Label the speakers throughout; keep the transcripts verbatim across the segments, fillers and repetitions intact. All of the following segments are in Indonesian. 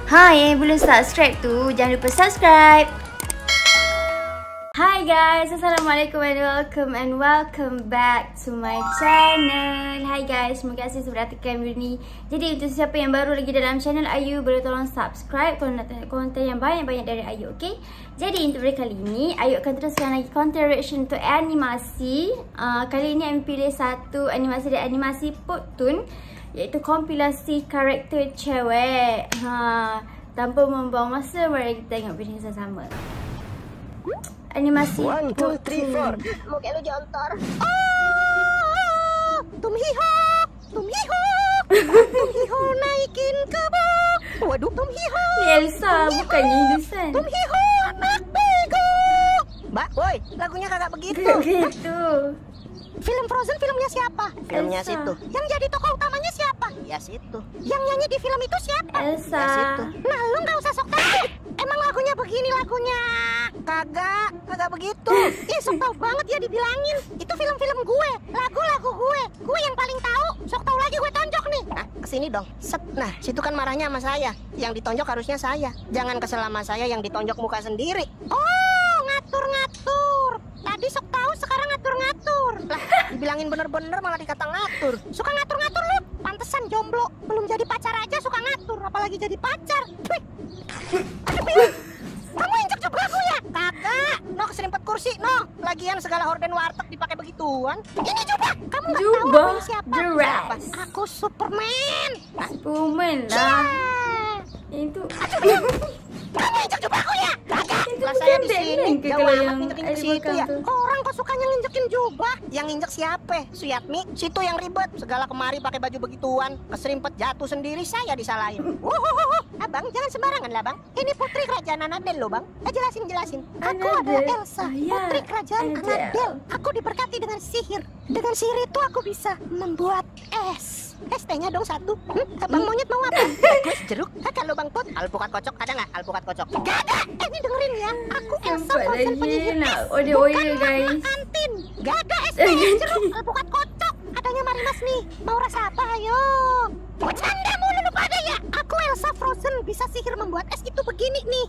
Speaker 1: Hai, yang belum subscribe tu, jangan lupa subscribe. Hi guys, Assalamualaikum and welcome and welcome back to my channel. Hi guys, terima kasih sudah tekan video ni. Jadi untuk siapa yang baru lagi dalam channel Ayu, boleh tolong subscribe kalau nak tengok konten yang banyak-banyak dari Ayu, okay? Jadi untuk video kali ni, Ayu akan teruskan lagi content reaction untuk animasi. uh, Kali ni Ayu pilih satu animasi dari animasi Putun, iaitu kompilasi karakter cewek. ha, Tanpa membuang masa, mari kita tengok video sama-sama. Animasi
Speaker 2: One, two, three, four. Mungkin lu jontor. Oh, Tumhiho, Tumhiho, Tumhiho naikin ke bawah. Waduh, Tumhiho.
Speaker 1: Ni Elsa, bukannya Hindusan.
Speaker 2: Tumhiho anak bego. Mbak, woi, lagunya kagak begitu.
Speaker 1: Begitu.
Speaker 2: Film Frozen filmnya siapa? Filmnya
Speaker 1: Elsa.
Speaker 2: situ. Yang jadi tokoh utamanya siapa? Ya situ. Yang nyanyi di film itu siapa?
Speaker 1: Elsa.
Speaker 2: Ya situ. Nah, lu nggak usah sok tahu. Emang lagunya begini lagunya? Kagak, kagak begitu. Ih, sok tahu banget ya dibilangin. Itu film-film gue, lagu-lagu gue. Gue yang paling tahu. Sok tahu lagi gue tonjok nih. Nah, kesini dong. Set. Nah, situ kan marahnya sama saya. Yang ditonjok harusnya saya. Jangan kesel sama saya yang ditonjok muka sendiri. Oh, ngatur-ngatur. Tadi sok tahu, sekarang ngatur-ngatur. Lah, dibilangin bener-bener malah dikata ngatur. Suka ngatur-ngatur lu. Pantesan jomblo. Belum jadi pacar aja suka ngatur, apalagi jadi pacar. Wih. Aduh, kamu injek jebak aku ya? Kagak. No, keserimpet kursi, no. Lagian segala horden warteg dipakai begituan. Ini coba. Kamu nggak tahu
Speaker 1: Jubah,
Speaker 2: aku ini siapa?
Speaker 1: dress.
Speaker 2: Siapa? Aku Superman.
Speaker 1: Superman lah. Itu.
Speaker 2: Kamu injek jebak aku ya? Kagak.
Speaker 1: Itu
Speaker 2: Lah saya di
Speaker 1: bukan
Speaker 2: sini.
Speaker 1: Batman ke
Speaker 2: Jauh
Speaker 1: kalau
Speaker 2: amat
Speaker 1: yang
Speaker 2: nginjekin ke
Speaker 1: ada
Speaker 2: situ ya.
Speaker 1: tuh.
Speaker 2: Orang kok sukanya nginjekin jubah. Yang injek siapa? Suyatmi. Situ yang ribet. Segala kemari pakai baju begituan. Keserimpet jatuh sendiri, saya disalahin. Wuhuhuhu. Abang jangan sembarangan lah bang. Ini putri kerajaan Anadel loh bang. Eh, jelasin jelasin. Aku
Speaker 1: Anadel.
Speaker 2: adalah Elsa,
Speaker 1: Ah, ya.
Speaker 2: putri kerajaan
Speaker 1: Anadel.
Speaker 2: Anadel. Aku diberkati dengan sihir. Dengan sihir itu aku bisa membuat es. Es tehnya dong satu. Hmm? Abang monyet mau apa? Bagus jeruk. Ah, kalau bang Put, alpukat kocok ada nggak? Alpukat kocok? Gak ada. Eh, ini dengerin ya. Aku Elsa
Speaker 1: Sempat
Speaker 2: Frozen
Speaker 1: lagi
Speaker 2: penyihir
Speaker 1: nak
Speaker 2: es.
Speaker 1: order-order,
Speaker 2: Bukan
Speaker 1: guys.
Speaker 2: mama kantin. Gak ada es teh jeruk. Alpukat kocok. Adanya Marimas nih. Mau rasa apa? Ayo. Bercanda mulu lu pada ya. Aku Elsa Frozen bisa sihir membuat es itu begini nih.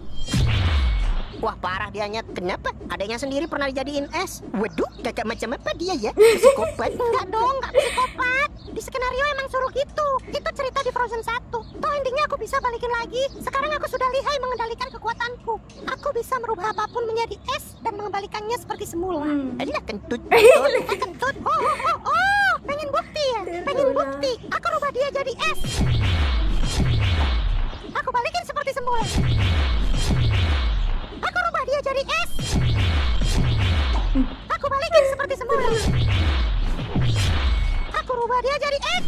Speaker 2: Wah, parah dianya. Kenapa? Adanya sendiri pernah dijadiin es. Waduh, kakak macam apa dia ya? Psikopat? Enggak dong, enggak psikopat. Di skenario emang suruh gitu. Itu cerita di Frozen satu. Toh endingnya aku bisa balikin lagi. Sekarang aku sudah lihai mengendalikan kekuatanku. Aku bisa merubah apapun menjadi es dan mengembalikannya seperti semula.
Speaker 1: Hmm.
Speaker 2: Alah, kentut. Kentut. Ah, kentut. Oh, oh, oh, oh. Pengen bukti ya? Pengen bukti. Aku rubah dia jadi es. Aku balikin seperti semula. Aku rubah dia jadi es. Aku balikin seperti semula. Aku rubah dia jadi es.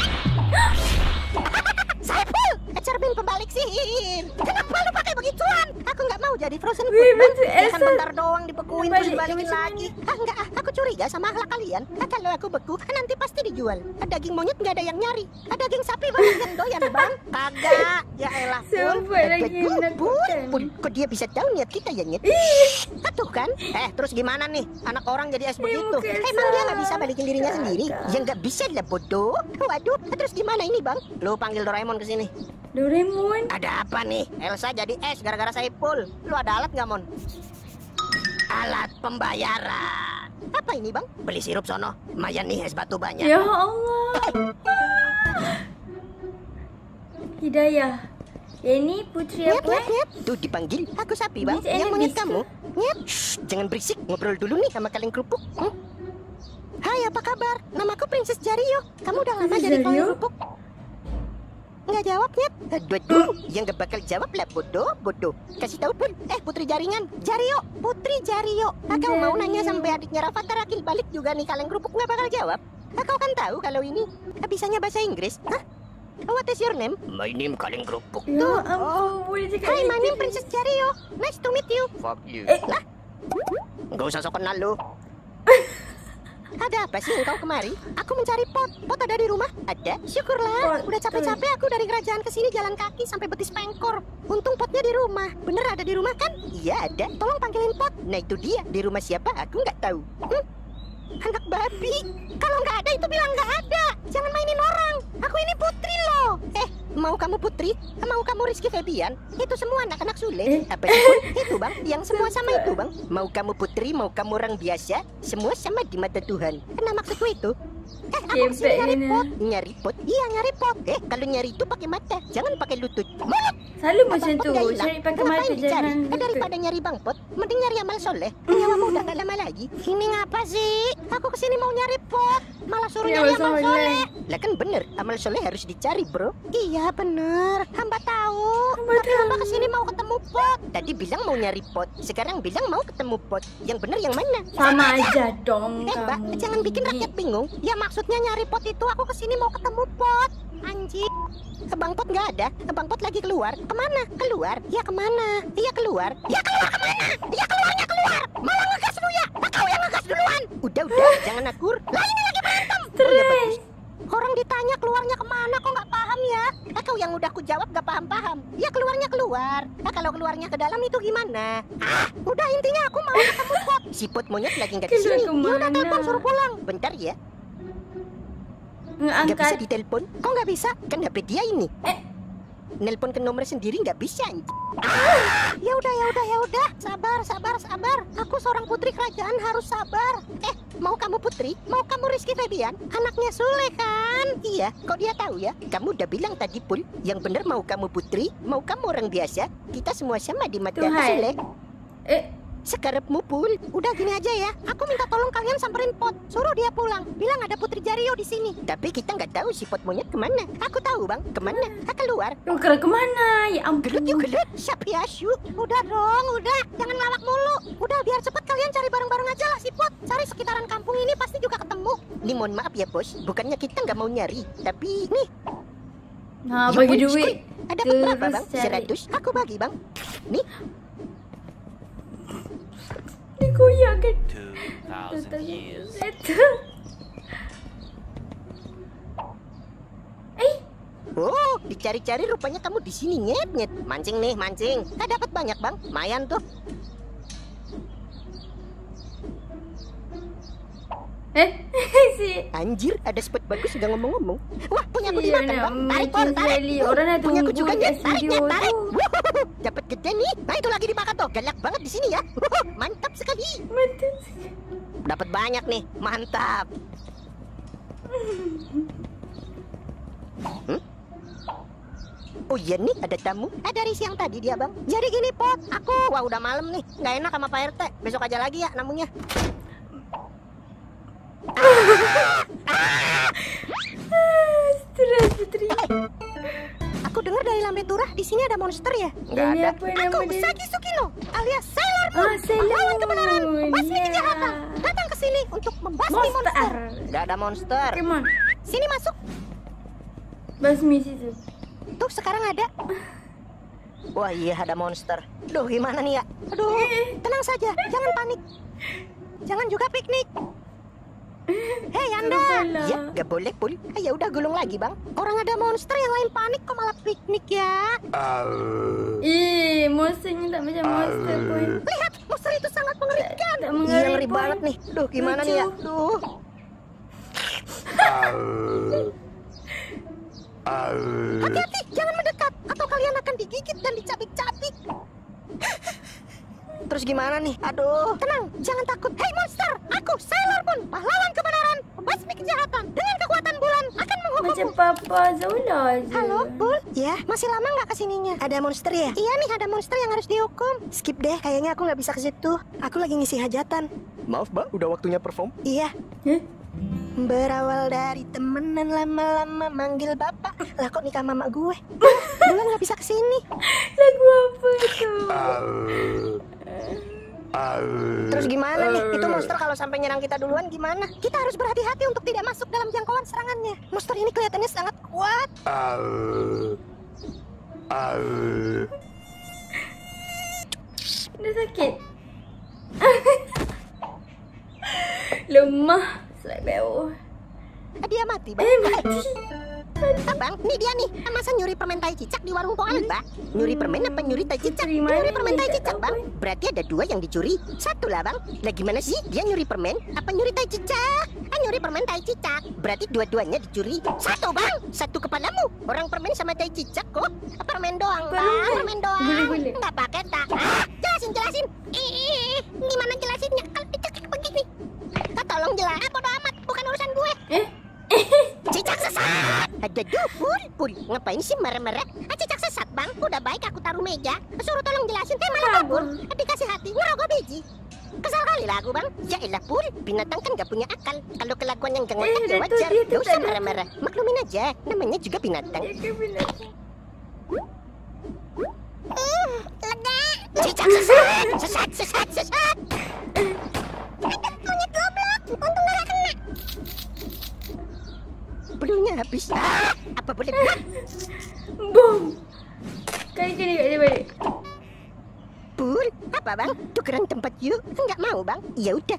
Speaker 2: Saipul, cermin pembalik sihir. Kenapa lu pakai begituan? Aku nggak mau jadi Frozen
Speaker 1: Wih,
Speaker 2: Food.
Speaker 1: betul,
Speaker 2: Ya kan
Speaker 1: Elsa.
Speaker 2: bentar doang dibekuin
Speaker 1: Balik,
Speaker 2: terus dibalikin
Speaker 1: macam
Speaker 2: lagi. Ah enggak, ah, aku curiga sama akhlak kalian. Ah, kalau aku beku, ah, nanti pasti dijual. Ah, daging monyet nggak ada yang nyari. Ah, daging sapi banyak yang doyan bang. Kagak, ya elah Pul.
Speaker 1: Sempat lagi
Speaker 2: Pul, Pul,
Speaker 1: menakutkan.
Speaker 2: Pul, kok dia bisa tahu niat kita ya nyet? Ah, tuh kan? Eh, terus gimana nih? Anak orang jadi es begitu.
Speaker 1: muka Elsa.
Speaker 2: Emang dia nggak bisa balikin dirinya
Speaker 1: Kagak.
Speaker 2: sendiri? Ya nggak bisa lah bodoh. Waduh, ah, terus gimana ini bang? Lu panggil Doraemon ke sini.
Speaker 1: Doraemon.
Speaker 2: Ada apa nih? Elsa jadi es gara-gara Saipul. Lu ada alat nggak, Mon? Alat pembayaran. Apa ini, Bang? Beli sirup sono. Lumayan nih es batu banyak.
Speaker 1: Ya Allah. Hidayah. Ini putri
Speaker 2: Nyet,
Speaker 1: apa?
Speaker 2: nyet, nyet. Tuh dipanggil. Aku sapi, Bang.
Speaker 1: Nyet,
Speaker 2: Yang
Speaker 1: enak
Speaker 2: monyet
Speaker 1: bisa.
Speaker 2: kamu. Nyet. Shh, jangan berisik. Ngobrol dulu nih sama kaleng kerupuk. Hmm? Hai, apa kabar? Namaku Princess Jario. Kamu udah lama
Speaker 1: Princess
Speaker 2: jadi kaleng
Speaker 1: Jario?
Speaker 2: kerupuk? Nggak jawab, Nyet. Aduh, aduh. Yang nggak bakal jawab lah, bodoh, bodoh. Kasih tahu pun. Eh, Putri Jaringan. Jario, Putri Jario. Ah, kau mau
Speaker 1: Jario.
Speaker 2: nanya sampai adiknya Rafathar akil balik juga nih kaleng kerupuk nggak bakal jawab? Ah, kau kan tahu kalau ini ah, bisanya bahasa Inggris. Hah? What is your name? My name kaleng kerupuk.
Speaker 1: Ya ampun, boleh cakap
Speaker 2: Hi, my
Speaker 1: gitu.
Speaker 2: name Princess Jario. Nice to meet you.
Speaker 3: Fuck you.
Speaker 1: Eh,
Speaker 2: Lah, nggak usah sok kenal lu. Ada apa sih engkau kemari? Aku mencari pot. Pot ada di rumah? Ada. Syukurlah.
Speaker 1: Pot,
Speaker 2: Udah capek-capek aku dari kerajaan ke sini jalan kaki sampai betis pengkor. Untung potnya di rumah. Bener ada di rumah kan? Iya ada. Tolong panggilin pot. Nah itu dia. Di rumah siapa? Aku nggak tahu. Hmm? Anak babi. Kalau nggak ada itu bilang nggak ada. Jangan mainin orang. Aku ini putri loh. Eh, Mau kamu Putri? Mau kamu Rizky Febian? Itu semua anak-anak Sule.
Speaker 1: Eh?
Speaker 2: Apa itu? Itu bang, yang semua sama itu bang. Mau kamu Putri, mau kamu orang biasa, semua sama di mata Tuhan. Nah maksudku itu. Eh, aku kesini nyari pot. Nyari pot? Iya nyari pot. Eh, kalau nyari itu pakai mata, jangan pakai lutut. Mulut!
Speaker 1: Selalu macam
Speaker 2: Abang
Speaker 1: tu,
Speaker 2: Pot nggak hilang.
Speaker 1: cari pakai
Speaker 2: Ngapain
Speaker 1: mata
Speaker 2: dicari?
Speaker 1: jangan
Speaker 2: Eh,
Speaker 1: lutut.
Speaker 2: daripada nyari Bang Pot, mending nyari amal soleh. Nyawamu udah gak lama lagi. Ini ngapa sih? Aku kesini mau nyari pot, malah suruh
Speaker 1: Ya,
Speaker 2: nyari
Speaker 1: amal
Speaker 2: amal
Speaker 1: soleh.
Speaker 2: soleh. Lah kan bener, amal soleh harus dicari bro. Iya bener, hamba tahu.
Speaker 1: Hamba
Speaker 2: Tapi
Speaker 1: tahu.
Speaker 2: hamba kesini mau ketemu pot. Tadi bilang mau nyari pot, sekarang bilang mau ketemu pot. Yang bener yang mana?
Speaker 1: Sama aja dong
Speaker 2: Eh mbak,
Speaker 1: kamu.
Speaker 2: jangan bikin rakyat bingung. Ya maksudnya nyari pot itu aku kesini mau ketemu pot. Anjing. Bang Pot nggak ada. Bang Pot lagi keluar. Kemana? Keluar? Ya kemana? Iya keluar. Ya keluar kemana? Ya keluarnya keluar. Malah ngegas lu ya. Kau yang ngegas duluan. Udah udah, jangan akur. Lah ini lagi berantem. Oh ya bagus. Orang ditanya keluarnya kemana kok nggak paham ya? Eh, kau yang udah aku jawab nggak paham-paham. Ya keluarnya keluar. Nah kalau keluarnya ke dalam itu gimana? Ah, udah intinya aku mau ketemu pot. Si pot monyet lagi nggak di
Speaker 1: Keluar
Speaker 2: sini.
Speaker 1: kemana?
Speaker 2: Ya udah telepon suruh pulang. Bentar ya. Nggak bisa
Speaker 1: Ngangkat.
Speaker 2: ditelepon? Kok nggak bisa? Kan H P dia ini.
Speaker 1: Eh.
Speaker 2: Nelpon ke nomor sendiri nggak bisa. Ah, ya udah ya udah ya udah. Sabar sabar sabar. Aku seorang putri kerajaan harus sabar. Eh, mau kamu Putri? Mau kamu Rizky Febian? Anaknya Sule kan? Iya. Kok dia tahu ya? Kamu udah bilang tadi Pul. Yang bener mau kamu Putri? Mau kamu orang biasa? Kita semua sama di mata
Speaker 1: Tuhan.
Speaker 2: Sule.
Speaker 1: Eh,
Speaker 2: Sekarepmu Pul. Udah gini aja ya. Aku minta tolong kalian samperin Pot. Suruh dia pulang. Bilang ada Putri Jario di sini. Tapi kita nggak tahu si Pot monyet kemana. Aku tahu bang. Kemana? Ah, keluar.
Speaker 1: Nuker kemana? Ya
Speaker 2: Gelut yuk
Speaker 1: ampun.
Speaker 2: gelut. Sapi asu. Udah dong. Udah. Jangan ngelawak mulu. Udah biar cepet kalian cari bareng-bareng aja lah si Pot. Cari sekitaran kampung ini pasti juga ketemu. Nih mohon maaf ya bos. Bukannya kita nggak mau nyari. Tapi nih.
Speaker 1: Nah,
Speaker 2: ya
Speaker 1: bagi
Speaker 2: bos,
Speaker 1: duit.
Speaker 2: kuy. Ada berapa
Speaker 1: Terus
Speaker 2: bang?
Speaker 1: cari.
Speaker 2: Seratus. Aku bagi bang. Nih.
Speaker 1: Dikoyak kan.
Speaker 3: Two thousand years.
Speaker 1: Itu. Eh,
Speaker 2: Oh, dicari-cari rupanya kamu di sini nyet nyet. Mancing nih, mancing. Nggak dapat banyak bang. Lumayan tuh.
Speaker 1: eh, si.
Speaker 2: Anjir, ada spot bagus udah ngomong-ngomong. Wah, punya aku
Speaker 1: Iya,
Speaker 2: dimakan
Speaker 1: nak
Speaker 2: bang. Tarik
Speaker 1: mancing
Speaker 2: Pol, tarik.
Speaker 1: sekali.
Speaker 2: Wuh,
Speaker 1: Orang dah
Speaker 2: punya aku
Speaker 1: tunggu
Speaker 2: juga
Speaker 1: di
Speaker 2: nyet. Tarik
Speaker 1: studio
Speaker 2: nyet, tarik.
Speaker 1: tu.
Speaker 2: Wuh, dapat gede nih. Nah itu lagi dimakan tuh. Galak banget di sini ya. Wuh, mantap sekali.
Speaker 1: Mantap.
Speaker 2: Dapat banyak nih. Mantap. Hmm? Oh iya nih ada tamu. Eh dari siang tadi dia bang. Jadi gini Pot, aku wah udah malam nih, nggak enak sama Pak R T. Besok aja lagi ya namunya.
Speaker 1: Stres Putri.
Speaker 2: Aku dengar dari Lambe Turah di sini ada monster ya? Nggak
Speaker 1: Ini
Speaker 2: ada.
Speaker 1: apa nama
Speaker 2: Aku
Speaker 1: dia?
Speaker 2: Sagi Sukino alias Sailor Moon.
Speaker 1: Ah, Sailor
Speaker 2: Pahlawan kebenaran,
Speaker 1: Moon,
Speaker 2: basmi
Speaker 1: ya.
Speaker 2: kejahatan. Datang ke sini untuk membasmi monster.
Speaker 1: Monster.
Speaker 2: Nggak ada monster.
Speaker 1: Come on.
Speaker 2: Sini masuk.
Speaker 1: Basmi situ.
Speaker 2: Tuh sekarang ada. Wah iya ada monster. Duh gimana nih ya? Aduh, tenang saja, jangan panik. Jangan juga piknik. Hei Anda.
Speaker 1: Salah.
Speaker 2: Ya nggak boleh Pul. Ah, ya udah gulung lagi bang. Orang ada monster yang lain panik kok malah piknik ya.
Speaker 1: Ih, monsternya tak macam monster pun.
Speaker 2: Lihat, monster itu sangat mengerikan.
Speaker 1: Tak
Speaker 2: Iya
Speaker 1: mengerikan.
Speaker 2: ngeri banget nih. Duh gimana nih ya?
Speaker 1: Lucu.
Speaker 2: Duh. Hati-hati, jangan mendekat atau kalian akan digigit dan dicabik-cabik. Terus gimana nih? Aduh, tenang, jangan takut. Hei monster, aku Sailor Moon, pahlawan kebenaran, pembasmi kejahatan. Dengan kekuatan bulan akan menghukummu.
Speaker 1: Macam Papa Zola je.
Speaker 2: Halo, Bul? Ya, masih lama nggak kesininya? Ada monster ya? Iya nih, ada monster yang harus dihukum. Skip deh, kayaknya aku nggak bisa ke situ. Aku lagi ngisi hajatan.
Speaker 4: Maaf mbak, udah waktunya perform?
Speaker 2: Iya.
Speaker 1: Hah?
Speaker 2: Berawal dari temenan lama-lama manggil bapak. Lah kok nikah mama gue? Bulan nggak bisa kesini.
Speaker 1: Lagu apa tu?
Speaker 2: Terus gimana nih? Itu monster kalau sampai nyerang kita duluan gimana? Kita harus berhati-hati untuk tidak masuk dalam jangkauan serangannya. Monster ini kelihatannya sangat kuat.
Speaker 1: Dah sakit. Lemah. Selai bau.
Speaker 2: Ah, dia mati, Bang.
Speaker 1: Eh, mati.
Speaker 2: Abang, nih dia nih. Masa nyuri permen tai cicak di warung Po Alba? Nyuri permen apa nyuri tai cicak? Nyuri permen tai cicak, Bang. Berarti ada dua yang dicuri. Satu lah, Bang. Lah gimana sih? Dia nyuri permen apa nyuri tai cicak? Ah, nyuri permen tai cicak. Berarti dua-duanya dicuri. Satu, Bang. Satu kepalamu. Orang permen sama tai cicak kok. Permen doang, Bang. Permen doang. Nggak pakai tak. Ah, jelasin, jelasin. Ih, gimana jelasinnya? Kalau dicekik begini. Kau tolong jelas. Bodo amat. Bukan urusan gue.
Speaker 1: Eh?
Speaker 2: Cicak sesat. Ada dupur, pul. Ngapain sih marah-marah? Ah, cicak sesat, Bang. Udah baik aku taruh meja. Suruh tolong jelasin. Eh, malah kabur. Dikasih hati, ngerogok biji. Kesal kali lah aku, Bang. Ya elah, pul. Binatang kan gak punya akal. Kalau kelakuan yang gak ngotak ya wajar. Gak usah marah-marah. Maklumin aja. Namanya juga binatang. Hmm, lega. Cicak sesat. Sesat, sesat, sesat. Aduh, monyet goblok. Untung gak kena. Pelurunya habis. Ah, apa boleh buat?
Speaker 1: Bom. Kali kali gak balik.
Speaker 2: Pur, apa Bang? Tukeran tempat yuk? Enggak mau Bang? Ya udah.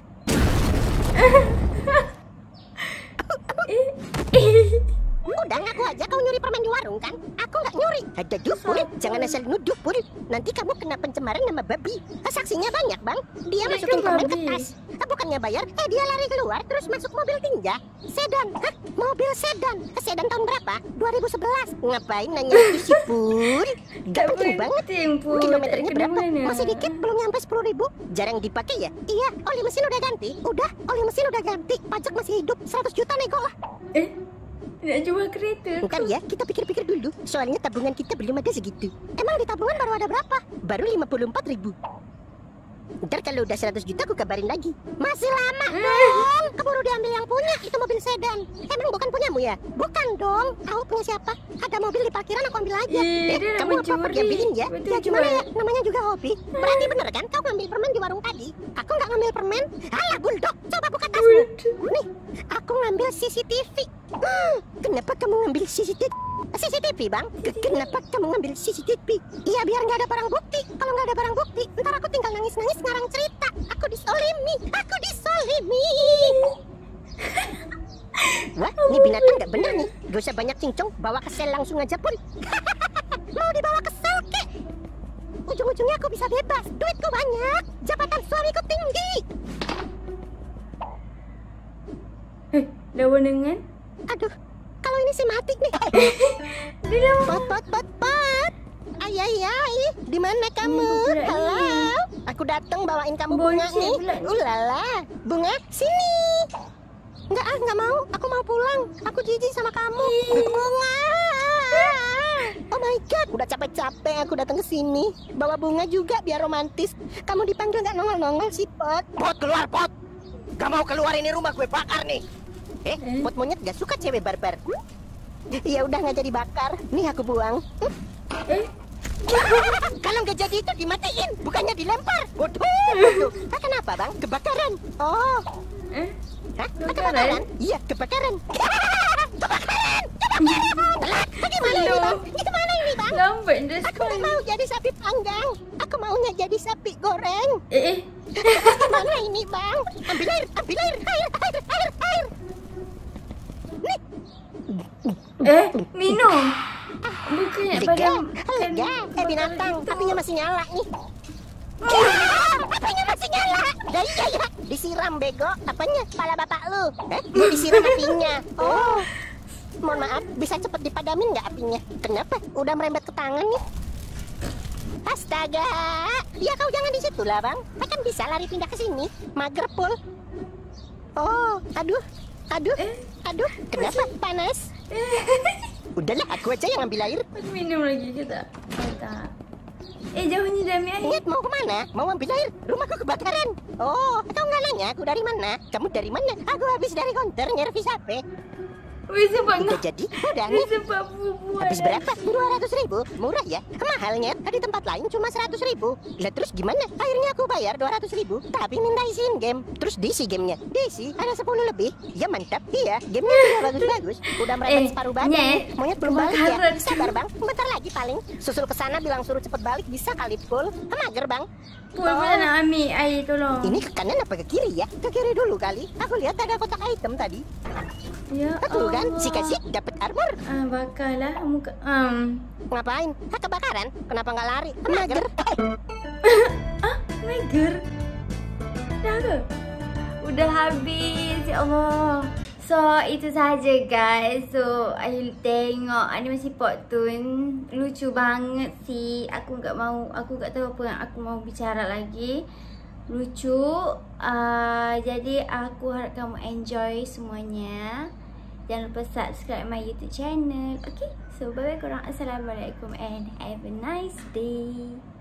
Speaker 2: Udah ngaku aja kau nyuri permen di warung kan? Aku nggak nyuri. Ada dupur, jangan asal nuduh Pur. Nanti kamu kena pencemaran nama babi. Saksinya banyak Bang. Dia
Speaker 1: Mereka
Speaker 2: masukin permen ke
Speaker 1: babi.
Speaker 2: tas. Bukannya bayar, eh dia lari keluar terus masuk mobil tinja. Sedan, hah? Mobil sedan. Sedan tahun berapa? dua ribu sebelas. Ngapain nanya itu sih Pur? Gak penting banget.
Speaker 1: Pur.
Speaker 2: Kilometernya berapa? Masih dikit, belum nyampe sepuluh ribu. Jarang dipakai ya? Iya, oli mesin udah ganti. Udah, oli mesin udah ganti. Pajak masih hidup, seratus juta nego lah.
Speaker 1: Eh? Tidak jual kereta.
Speaker 2: Bukan ya, kita pikir-pikir dulu. Soalnya tabungan kita belum ada segitu. Emang di tabungan baru ada berapa? Baru lima puluh empat ribu. Ntar kalau udah seratus juta aku kabarin lagi. Masih lama dong. Keburu diambil yang punya itu mobil sedan. Emang bukan punyamu ya? Bukan dong. Tahu punya siapa? Ada mobil di parkiran aku ambil aja.
Speaker 1: Ih,
Speaker 2: Eh,
Speaker 1: dia nak
Speaker 2: kamu apa-apa
Speaker 1: mencuri.
Speaker 2: diambilin ya?
Speaker 1: Betul
Speaker 2: Ya gimana
Speaker 1: jual.
Speaker 2: ya? Namanya juga hobi. Berarti bener kan kau ngambil permen di warung tadi? Aku nggak ngambil permen. Alah bulldog, coba buka tasmu. Nih, aku ngambil C C T V. Hmm, kenapa kamu ngambil C C T V? C C T V bang, Ke- kenapa kamu ngambil C C T V? Iya biar nggak ada barang bukti. Kalau nggak ada barang bukti, ntar aku tinggal nangis-nangis ngarang cerita. Aku disolimi, aku disolimi. Wah, ini binatang nggak bener nih. Gak usah banyak cincong, bawa ke sel langsung aja pun. Mau dibawa ke sel kek? Ujung-ujungnya aku bisa bebas, duitku banyak, jabatan suamiku tinggi.
Speaker 1: Eh, lawan dengan?
Speaker 2: Aduh, kalau ini sih mati nih.
Speaker 1: Dia lawan.
Speaker 2: Pot, pot, pot, pot. Ay, ay, ay. Di mana kamu?
Speaker 1: bunga
Speaker 2: Halo.
Speaker 1: ini.
Speaker 2: Aku datang bawain kamu
Speaker 1: Bonceng
Speaker 2: bunga nih.
Speaker 1: pula nih.
Speaker 2: Ulala. Bunga, sini. Enggak ah, enggak mau. Aku mau pulang. Aku jijik sama kamu. Bunga. Oh my god, udah capek-capek aku datang ke sini. Bawa bunga juga biar romantis. Kamu dipanggil nggak nongol-nongol sih, Pot.
Speaker 5: Pot keluar, Pot. Gak mau keluar, ini rumah gue bakar nih.
Speaker 2: Eh, Pot monyet gak suka cewek barbar. Ya udah nggak jadi bakar. Nih aku buang.
Speaker 1: Eh,
Speaker 2: Kalau nggak jadi itu dimatiin, bukannya dilempar. Bodoh, bodoh. Ah, kenapa bang? Kebakaran. Oh,
Speaker 1: eh.
Speaker 2: hah?
Speaker 1: Kebakaran?
Speaker 2: Kebakaran? Iya, kebakaran. Kebakaran! Kebakaran! Telat. Bagaimana ini bang? Gimana ini bang?
Speaker 1: Lambat dah
Speaker 2: Aku nggak
Speaker 1: sekali.
Speaker 2: mau jadi sapi panggang. Aku maunya jadi sapi goreng.
Speaker 1: Eh, eh.
Speaker 2: Gimana ini bang? Ambil air, ambil air, air, air, air, air. Nih,
Speaker 1: Eh, minum. Bukannya
Speaker 2: lega,
Speaker 1: pada...
Speaker 2: lega. Eh binatang, apinya masih nyala nih. Apanya masih nyala? Ya iya ya, disiram bego. Apanya? Kepala bapak lu. Eh, mau disiram apinya. Oh, mohon maaf, bisa cepet dipadamin nggak apinya? Kenapa? Udah merembet ke tangan nih. Astaga, ya kau jangan di situ lah bang. Saya kan bisa lari pindah ke sini. Mager pul. Oh, aduh, aduh, aduh. Kenapa? Panas. Udahlah, aku aja yang ambil air.
Speaker 1: Minum lagi kita. Tak. Eh, jauhnya dah ambil air.
Speaker 2: Niat mau kemana? Mau ambil air? Rumahku kebakaran. Oh, atau nggak nanya aku dari mana? Kamu dari mana? Aku habis dari konter nyervis H P.
Speaker 1: Wih, sebab
Speaker 2: Udah jadi? Udah nih.
Speaker 1: sebab bubuan.
Speaker 2: Habis berapa? dua ratus ribu? Murah ya? Mahalnya di tempat lain cuma seratus ribu. Lah terus gimana? Akhirnya aku bayar dua ratus ribu. Tapi minta isiin game. Terus diisi gamenya. Diisi ada sepuluh lebih. Ya mantap. Iya, gamenya udah bagus-bagus. Udah merembet
Speaker 1: Eh,
Speaker 2: separuh badan.
Speaker 1: Nyet,
Speaker 2: Monyet belum balik ya?
Speaker 1: kebakaran.
Speaker 2: Sabar bang. Bentar lagi paling. Susul ke sana bilang suruh cepet balik. Bisa kali full. Mager bang.
Speaker 1: Pul pula nak ambil air, tolong.
Speaker 2: Ini ke kanan apa ke kiri ya? Ke kiri dulu kali. Aku lihat ada kotak item tadi.
Speaker 1: Ya
Speaker 2: Tunggu kan si kasih dapat armor.
Speaker 1: Ah, bakarlah muka. Um.
Speaker 2: Ngapain? Hah, kebakaran? Kenapa nggak lari? Mager.
Speaker 1: Ah, mager. Dah ke? Udah habis, ya Allah. So, itu sahaja guys. So, ayo tengok animasi Poktun. Lucu banget sih. Aku tak mau, aku tak tahu apa yang aku mau bicara lagi. Lucu. Uh, jadi, aku harap kamu enjoy semuanya. Jangan lupa subscribe my YouTube channel. Okay? So, bye-bye korang. Assalamualaikum and have a nice day.